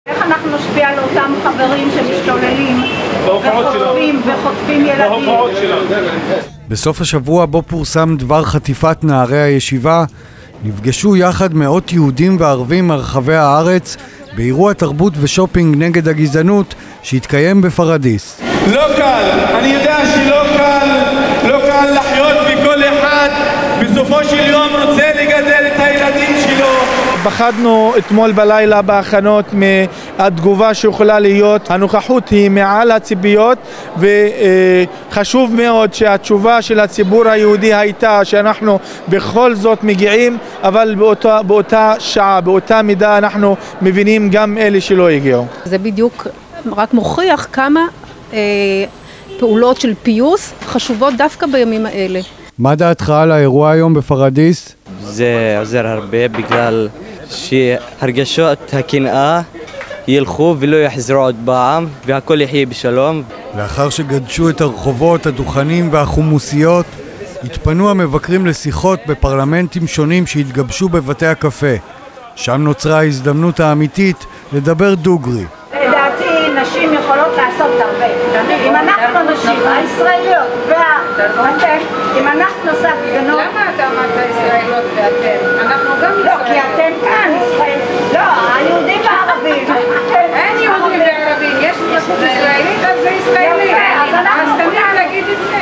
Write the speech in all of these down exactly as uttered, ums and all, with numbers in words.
איך אנחנו נשפיע על אותם חברים שמשתוללים וחוטפים וחוטפים ילדים? בסוף השבוע בו פורסם דבר חטיפת נערי הישיבה, נפגשו יחד מאות יהודים וערבים מרחבי הארץ באירוע תרבות ושופינג נגד הגזענות שהתקיים בפרדיס. לא קל, אני יודע שלא קל, לא קל לחיות וכל אחד בסופו של יום רוצה לגדל את הילדים שלו. פחדנו אתמול בלילה בהכנות מהתגובה שיכולה להיות. הנוכחות היא מעל הציפיות, וחשוב מאוד שהתשובה של הציבור היהודי הייתה שאנחנו בכל זאת מגיעים, אבל באותה, באותה שעה, באותה מידה אנחנו מבינים גם אלה שלא הגיעו. זה בדיוק רק מוכיח כמה אה, פעולות של פיוס חשובות דווקא בימים האלה. מה דעתך על האירוע היום בפרדיס? זה עוזר הרבה בגלל שהרגשות הקנאה ילכו ולא יחזרו עוד פעם והכל יחיה בשלום. לאחר שגדשו את הרחובות, הדוכנים והחומוסיות, התפנו המבקרים לשיחות בפרלמנטים שונים שהתגבשו בבתי הקפה. שם נוצרה ההזדמנות האמיתית לדבר דוגרי. לדעתי נשים יכולות לעשות הרבה. אם אנחנו נשים, הישראליות ואתם, אם אנחנו עושה הפגנות... למה אתה אמרת ישראליות ואתם? אנחנו גם ישראליות. לא, כי אתם כאן, ישראל... לא, היהודים והערבים. אין יהודים וערבים, יש ישות ישראלית, אז זה ישראלי. אז תמיד להגיד את זה.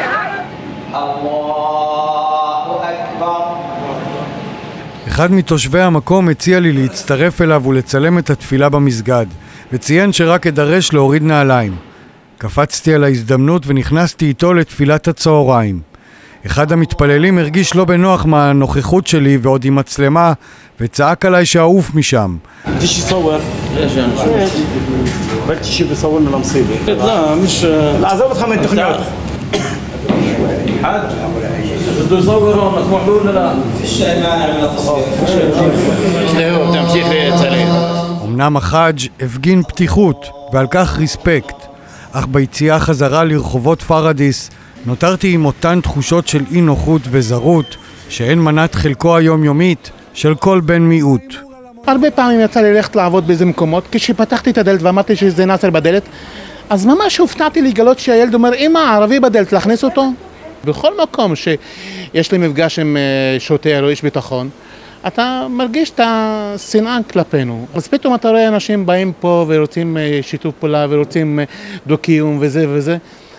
אחד מתושבי המקום הציע לי להצטרף אליו ולצלם את התפילה במסגד, וציין שרק אדרש להוריד נעליים. קפצתי על ההזדמנות ונכנסתי איתו לתפילת הצהריים. אחד המתפללים הרגיש לא בנוח מהנוכחות שלי ועוד עם מצלמה, וצעק עליי שאעוף משם. تيجي تصور؟ ليش يعني شو؟ بدك تيجي تصورنا لمصيبه. لا مش لا زود خمس تقنيات. حاج بده يصوروا مسموح له ولا لا؟ فيش مانع من التصوير. ايوه تمشي خير سليم. אמנם החאג' הפגין פתיחות ועל כך ריספקט, אך ביציאה חזרה לרחובות פרדיס נותרתי עם אותן תחושות של אי נוחות וזרות שאין מנת חלקו היומיומית של כל בן מיעוט. הרבה פעמים יצא לי ללכת לעבוד באיזה מקומות, כשפתחתי את הדלת ואמרתי שזה נאצר בדלת, אז ממש הופתעתי לגלות שהילד אומר, אמא, ערבי בדלת, להכניס אותו? בכל מקום שיש לי מפגש עם שוטר או איש ביטחון, אתה מרגיש את השנאה כלפינו. אז פתאום אתה רואה אנשים באים פה ורוצים שיתוף פעולה ורוצים דו-קיום וזה וזה.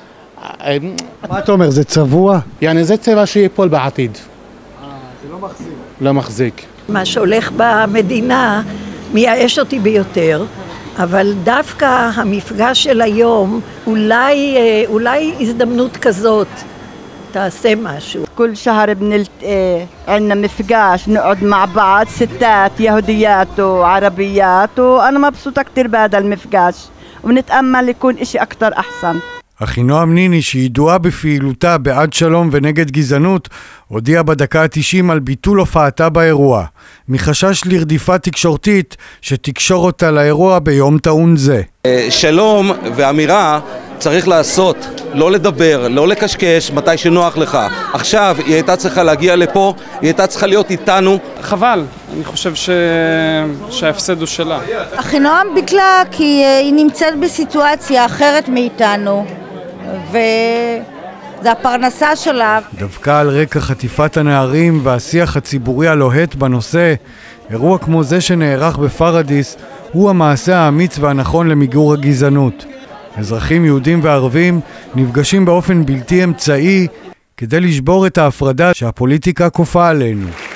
מה אתה אומר, זה צבוע? יעני, זה צבע שיפול בעתיד. אה, זה לא מחזיק. לא מחזיק. מה שהולך במדינה מייאש אותי ביותר, אבל דווקא המפגש של היום, אולי, אולי הזדמנות כזאת תעשה משהו. كل شهر بنلتقي عندنا مفقاش نقعد مع بعض ستات يهوديات وعربيات وانا مبسوطه كتير بهذا المفقاش ونتامل يكون اشي اكتر احسن. אחינועם ניני, שידועה בפעילותה בעד שלום ונגד גזענות, הודיעה בדקה ה-תשעים על ביטול הופעתה באירוע, מחשש לרדיפה תקשורתית שתקשור אותה לאירוע ביום טעון זה. שלום ואמירה צריך לעשות, לא לדבר, לא לקשקש מתי שנוח לך. עכשיו היא הייתה צריכה להגיע לפה, היא הייתה צריכה להיות איתנו. חבל, אני חושב ש... שההפסד הוא שלה. אחינועם ביטלה כי היא נמצאת בסיטואציה אחרת מאיתנו, וזה הפרנסה שלה. דווקא על רקע חטיפת הנערים והשיח הציבורי הלוהט בנושא, אירוע כמו זה שנערך בפרדיס הוא המעשה האמיץ והנכון למיגור הגזענות. אזרחים יהודים וערבים נפגשים באופן בלתי אמצעי כדי לשבור את ההפרדה שהפוליטיקה כופה עלינו.